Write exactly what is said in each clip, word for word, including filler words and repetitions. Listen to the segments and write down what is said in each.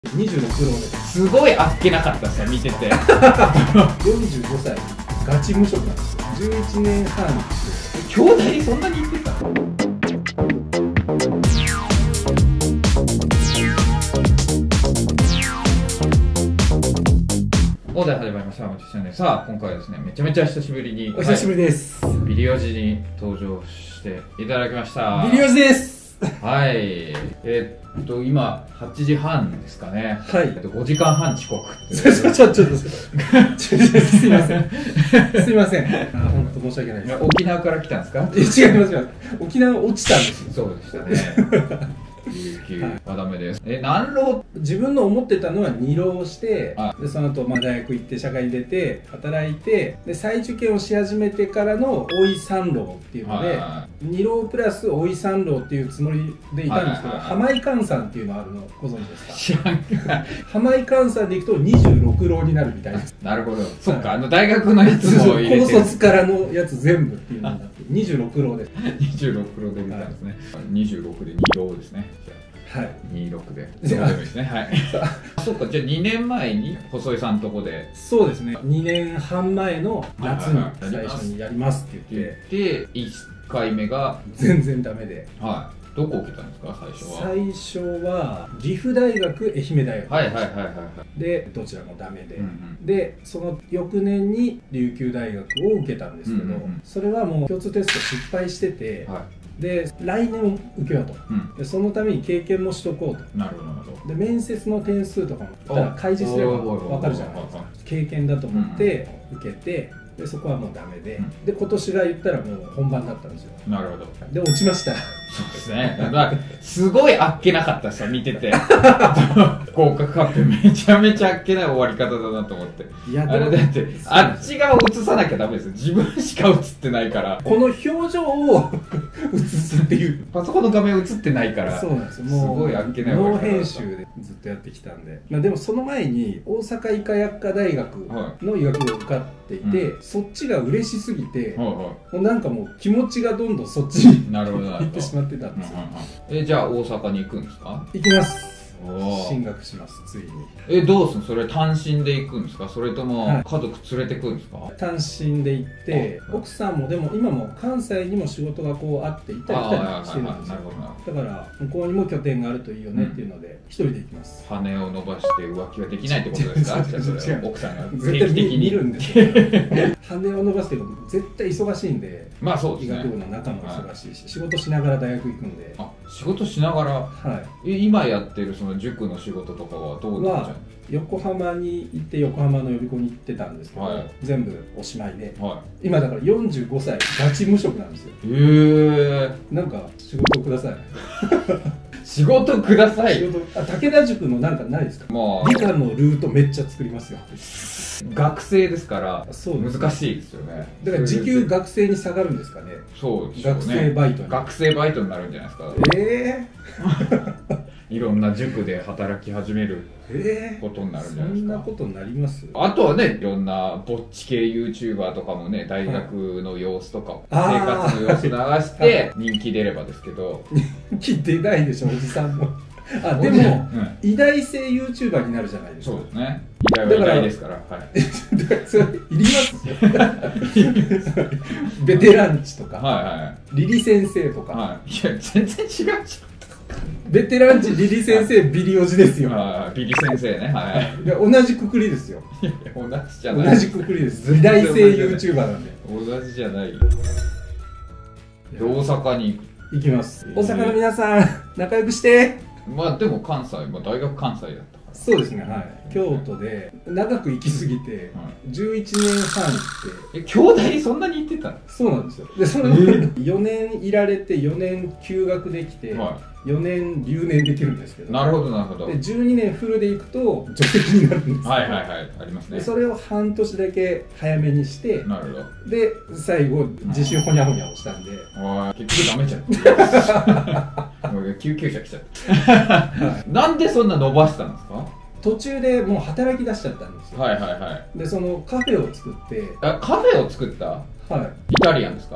にじゅうろくローですごいあっけなかったですよ、見てて。 よんじゅうごさいガチ無職なんですよ。じゅういちねんはん兄弟にそんなに言ってたの？オーダー始まりました。お待ちしてね。さあ、今回はですね、めちゃめちゃ久しぶりにお久しぶりです、 はい、ビリオジに登場していただきました。 ビリオジです。 はい、えー、っと今はちじはんですかね。 はい、 えっとごじかんはん遅刻。 ちょちょちょっとすいませんすいません、本当申し訳ないです。 沖縄から来たんですか？ 違いますよ、沖縄落ちたんですよ。 そうでしたね。琉球はダメです。え、何浪？ 自分の思ってたのはに浪して、 はい、 でその後まあ大学行って社会に出て働いて、で再受験をし始めてからの大井三浪っていうので、に浪プラス大井三浪っていうつもりでいたんですけど、浜井換算っていうのあるのご存知ですか？ 知らんか。 浜井換算でいくとにじゅうろく浪になるみたいです。 なるほど。そっか、あの大学のやつも入れてる。 高卒からのやつ全部っていうのになってにじゅうろく浪です。 にじゅうろく浪で見たんですね。にじゅうろくでに浪ですね。 はい、 にじゅうろくで。そうでもいいですね。はい。そっか、じゃあにねんまえに細井さんとこで。 そうですね。にねんはん前の夏に最初にやりますって言って。 で、いっかいめが全然ダメで。 はい。どこ受けたんですか、最初は？ 最初は岐阜大学、愛媛大学。 はいはいはいはいで、どちらもダメで。 うんうん、で、 その翌年に琉球大学を受けたんですけど、うんうん、それはもう共通テスト失敗してて。はい、で来年受けようと、うん、でそのために経験もしとこうと。 なるほど。 で面接の点数とかも開示すれば分かるじゃないですか。経験だと思って受けて、でそこはもうダメで、うん、で今年が言ったらもう本番だったんですよ。 なるほど。 で落ちました。 そうですね。だからすごいあっけなかったですよ、見てて。合格発表めちゃめちゃあっけない終わり方だなと思って。いや、あれだってあっち側を映さなきゃダメですよ。自分しか映ってないから。この表情を映すっていう。パソコンの画面映ってないから。そうなんですよ。もうすごいあっけない終わり方。 ノー編集でずっとやってきたんで。まあでもその前に大阪医科薬科大学の医学部を受かっていて、うん、そっちが嬉しすぎて、はいはい、もうなんかもう気持ちがどんどんそっちに行ってしまってたんですよ。 え、じゃあ大阪に行くんですか？ 行きます。進学します、ついに。 え、どうすんの？それ単身で行くんですか？それとも家族連れてくんですか？はい、 単身で行って、奥さんもでも今も関西にも仕事がこうあって行ったり来たりしてるんですよ。だから向こうにも拠点があるといいよねっていうので一人で行きます。 羽を伸ばして浮気はできないってことですか？奥さんが絶対見るんですよ。羽を伸ばすけど絶対忙しいんで、 まあそうですね、 医学部の中も忙しいし、仕事しながら大学行くんで。 あ、仕事しながら。はい。今やってるその塾の仕事とかはどうなんですか？ 横浜に行って横浜の予備校に行ってたんですけど、はい、全部おしまいで、はい、今だからよんじゅうごさいガチ無職なんですよ。へえ。なんか仕事をください。 仕事ください。 仕事、あ、武田塾のなんかないですか？まあ、理科のルートめっちゃ作りますよ。 学生ですから難しいですよね。 だから時給学生に下がるんですかね。 そうですね。 学生バイトに。 学生バイトになるんじゃないですか。ええー。いろんな塾で働き始めることになるんじゃないですか。 そんなことになります？ あとはね、いろんなぼっち系 YouTuber とかもね、大学の様子とか、生活の様子流して人気出ればですけど。 人気出ないでしょ、おじさんも。あ、でも、医大生 YouTuber になるじゃないですか。 そうですね。医大は医大ですから。はい。 それいりますよ。ベテランチとか、はいはい、リリ先生とか。 はい。いや、全然違うじゃん。 ベテランチリリ先生ビリオジですよ。 ビリ先生ね。はい。 同じくくりですよ。 同じじゃない。 同じくくりです。医大生 YouTuber なんで。 同じじゃない。大阪に行きます。大阪の皆さん仲良くして。 まあでも関西、まあ大学関西だったから。 そうですね、はい。京都で長く行き過ぎてじゅういちねんはんって。 え、兄弟にそんなに行ってたの？ そうなんですよ。でそのよねんいられてよねん休学できて、はい、よねん留年できるんですけど。 なるほどなるほど。 でじゅうにねんフルで行くと除籍になるんです。 はいはいはい、ありますね。 でそれを半年だけ早めにして、なるほど。で最後自主ほにゃほにゃをしたんで、 ああ結局ダメじゃん。救急車来ちゃった。なんでそんな伸ばしたんですか？ 途中でもう働き出しちゃったんですよ。 はいはいはい。 でそのカフェを作って。 あ、カフェを作った？はい。イタリアンですか？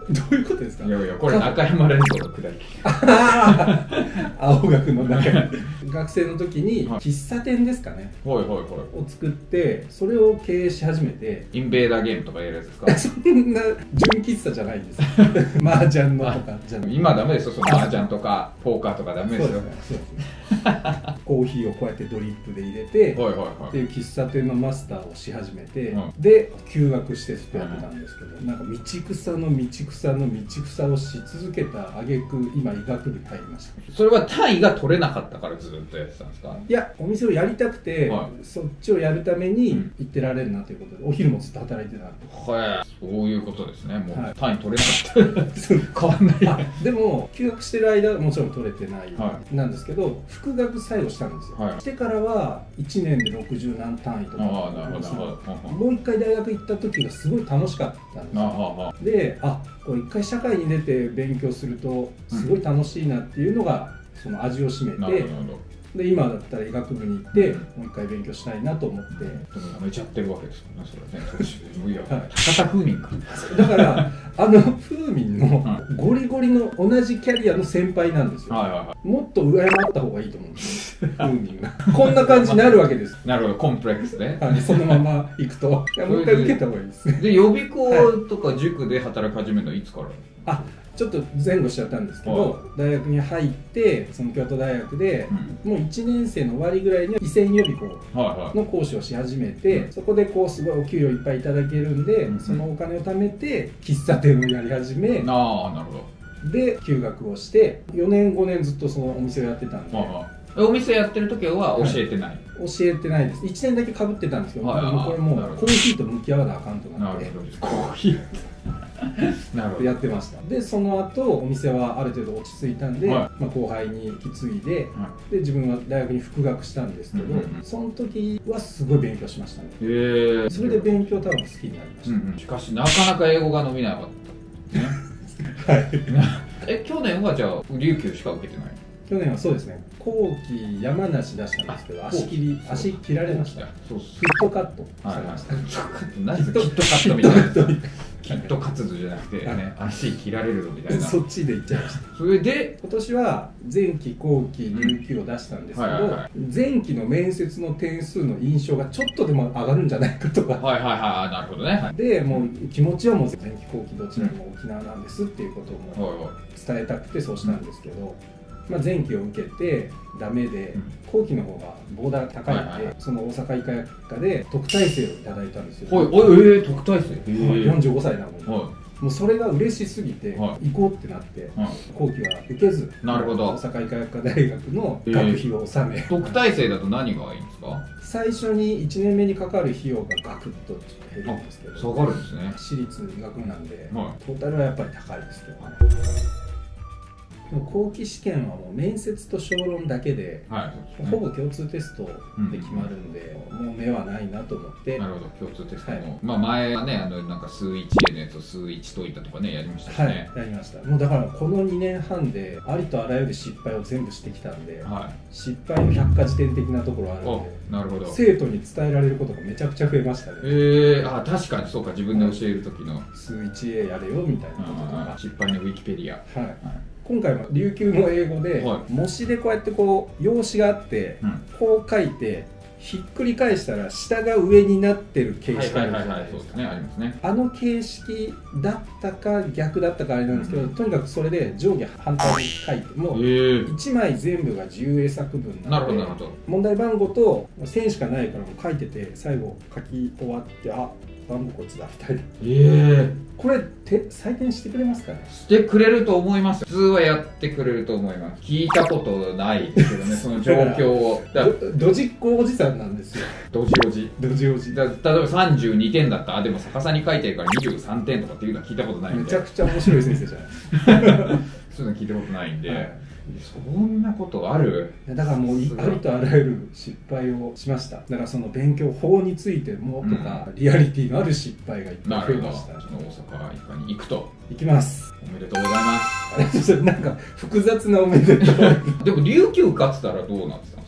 どういうことですか？ いやいや、これ中山連想のくだり。 青学の中に学生の時に喫茶店ですかね、 はいはいはい、 を作ってそれを経営し始めて。 インベーダーゲームとかやるやつですか？ そんな純喫茶じゃないんです麻雀のとかじゃない。 今ダメですよ、その麻雀とかポーカーとかダメですよ。 そうですね、そうですねコーヒーをこうやってドリップで入れて、 はいはいはい、 っていう喫茶店のマスターをし始めて、 うん、 で休学してずっとやってたんですけど、うん、なんか道草の道草の道草をし続けた挙句今医学部に入りました。 それは単位が取れなかったからずっとやってたんですか？ いや、お店をやりたくて、はい、そっちをやるために行ってられるなということで、うん、お昼もずっと働いてたんで。 はい、そういうことですね。もう、はい、単位取れなかった変わんない。 でも休学してる間もちろん取れてない、はい、なんですけど、副学最後したんですよ、はい、してからはいちねんでろくじゅう何単位とか。もう一回大学行った時がすごい楽しかったんですよ。で、あ、これ一回社会に出て勉強するとすごい楽しいなっていうのがその味を占めて、で今だったら医学部に行ってもう一回勉強したいなと思って。でもやめちゃってるわけですもんね、それね、途中で。いや、博多風民か。 だからあの風民のゴリゴリの同じキャリアの先輩なんですよ。もっと敬った方がいいと思うんですよ、風民が。こんな感じになるわけです。 なるほど、コンプレックスね。 そのまま行くと、いやもう一回受けた方がいいですね。 で、予備校とか塾で働き始めるのはいつから？ あ、ちょっと前後しちゃったんですけど、はい、大学に入ってその京都大学で、うん、もういちねん生の終わりぐらいには異性予備校の講師をし始めて、はいはい、そこでこうすごいお給料いっぱいいただけるんで、うん、そのお金を貯めて喫茶店をやり始め、 ああ、なるほど。で休学をしてよねんごねんずっとそのお店をやってたんで。 お店やってる時は教えてない、はい、 教えてないです。いちねんだけかぶってたんですけど、はい、もうこれもうコーヒーと向き合わなあかんとなって、 コーヒーなるほど、やってました。でその後お店はある程度落ち着いたんで、はい、まあ、後輩に引き継いで、はい、で自分は大学に復学したんですけど、うんうんうん、その時はすごい勉強しましたね。へー、それで勉強多分好きになりました、 うんうん、しかしなかなか英語が伸びなかったねはいえ、去年はじゃあ琉球しか受けてない？ 去年はそうですね、後期山梨出したんですけど、足切り足切られました。そうキットカットされました。 何キットカットみたいな、キットカツじゃなくてね、足切られるのみたいな、 そっちでいっちゃいました。 それで今年は前期後期琉球を出したんですけど、前期の面接の点数の印象がちょっとでも上がるんじゃないかとか、 はいはいはい、なるほどね。 でもう気持ちはもう前期後期どちらも沖縄なんですっていうことを伝えたくてそうしたんですけど、まあ、前期を受けてダメで、後期の方がボーダー高いんで、その大阪医科薬科で特待生をいただいたんですよ。 はい、えー、特待生、 よんじゅうごさいなのに、はい、もうそれが嬉しすぎて行こうってなって、はい、後期は受けず、 なるほど、 大阪医科薬科大学の学費を納め、えー、 特待生だと何がいいんですか？ 最初にいちねんめにかかる費用がガクッと減るんですけど、 下がるんですね。 私立医学部なんで、 はい、 トータルはやっぱり高いですけどね。後期試験はもう面接と小論だけで、はい、ほぼ共通テストで決まるんで、うん、もう目はないなと思って。 なるほど、共通テストも、はい、まあ前はね、あのなんか数いちのやつを数いち解いたとかね、やりましたしね。 はい、やりました。もうだからこのにねんはんでありとあらゆる失敗を全部してきたんで、はい、失敗の百科事典的なところあるので、 なるほど、 生徒に伝えられることがめちゃくちゃ増えましたね。 えー、あ、確かにそうか、自分で教える時の、 数 いちエー やれよみたいなこととか、 失敗のウィキペディア、 はい、はい、今回も琉球の英語で、はい、模試でこうやってこう用紙があって、うん、こう書いてひっくり返したら下が上になってる形式あるじゃないですか。あの形式だったか逆だったかあれなんですけど、うん、とにかくそれで上下反対に書いてもいちまい全部が自由英作文なので、問題番号と線しかないからもう書いてて最後書き終わって、あ、番号こいつだみたいな。えー、これて採点してくれますかね？ してくれると思います。普通はやってくれると思います。聞いたことないですけどね、その状況を。 ドジっ子おじさんなんですよ。 ドジおじ。 ドジおじ。 だ例えばさんじゅうにてんだったら、あ、でも逆さに書いてるからにじゅうさんてんとかっていうのは聞いたことないんで。 めちゃくちゃ面白い先生じゃないそういうの聞いたことないんで。はい、そんなことある？ だからもうありとあらゆる失敗をしました。だからその勉強法についてもとか、うん、リアリティのある失敗がいっぱい増えました。 その大阪医科に行くと。 行きます。 おめでとうございます。 なんか複雑なおめでとう。 でも琉球勝ってたらどうなってたんですか？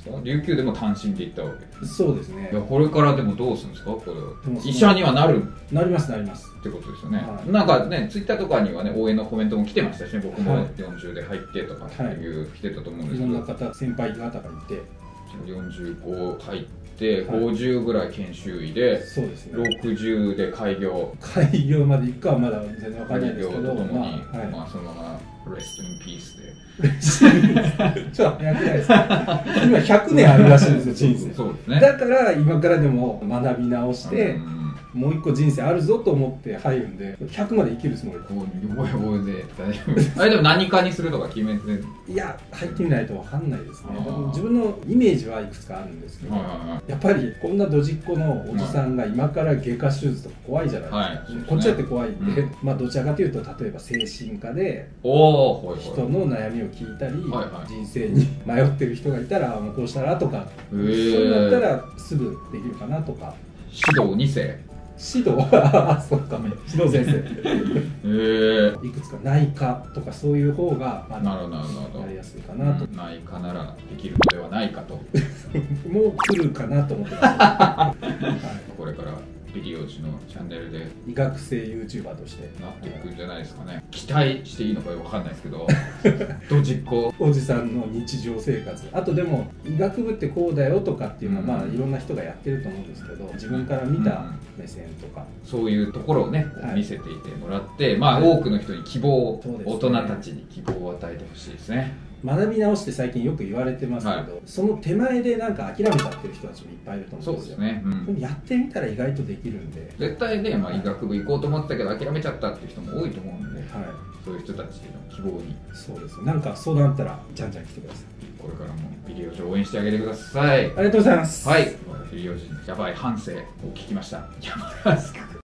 ですか？琉球でも単身で行ったわけ？ そうですね。 いや、これからでもどうするんですか、これ？医者にはなるなりますなりますってことですよね、 はい、 なんかね、ツイッターとかにはね、応援のコメントも来てましたしね、僕もよんじゅうで入ってとかっていう、はい、来てたと思うんですけど、 いろんな方、先輩方がいて、 よんじゅうご入って、ごじゅうぐらい研修医で、 そうですね、 ろくじゅうで開業、 開業まで行くかはまだ全然分からないですけど、 開業とともに、 まあ、はい、 まあ、そのままレストインピースで。 ちょっと早くないですか？今ひゃくねんあるらしいんですよ、人生。 そうですね。 だから今からでも学び直して、 うん、 もう一個人生あるぞと思って入るんで、ひゃくまで生きるつもりで。 おいおいで大丈夫。あれでも何かにするとか決めてる？ いや、入ってみないと分かんないですね。自分のイメージはいくつかあるんですけど、やっぱりこんなドジっ子のおじさんが今から外科手術とか怖いじゃないですか。はい、こっちだって怖いんで、うん、まあどちらかというと、例えば精神科で人の悩みを聞いたり、はいはい、人生に迷ってる人がいたら、もうこうしたらとか、そういうのだったらすぐできるかなとか。 指導に世指導はそうかも、指導先生えー、 いくつか内科とかそういう方がまだやりやすいかなと。 内科ならできるのではないかともう来るかなと思ってます、はい、 これからビリオジのチャンネルで医学生 YouTuber としてなっていくんじゃないですかね。期待していいのかわかんないですけどドジっ子おじさんの日常生活、あとでも医学部ってこうだよとかっていうのは、うん、まあいろんな人がやってると思うんですけど、自分から見た目線とか、 うん、そういうところをね、はい、見せていてもらって、まあ多くの人に希望を、ね、大人たちに希望を与えてほしいですね。 学び直して最近よく言われてますけど、はい、その手前でなんか諦めちゃってる人たちもいっぱいいると思うんですよ。 そうですね、うん、 でもやってみたら意外とできるんで、 絶対ね、まあ、医学部行こうと思ったけど諦めちゃったっていう人も多いと思うんで、はい、そういう人たちの希望に。 そうです。なんか相談あったらじゃんじゃん来てください。 これからもビリオジ応援してあげてください。ありがとうございます。 はい、ビリオジやばい反省を聞きました。やばい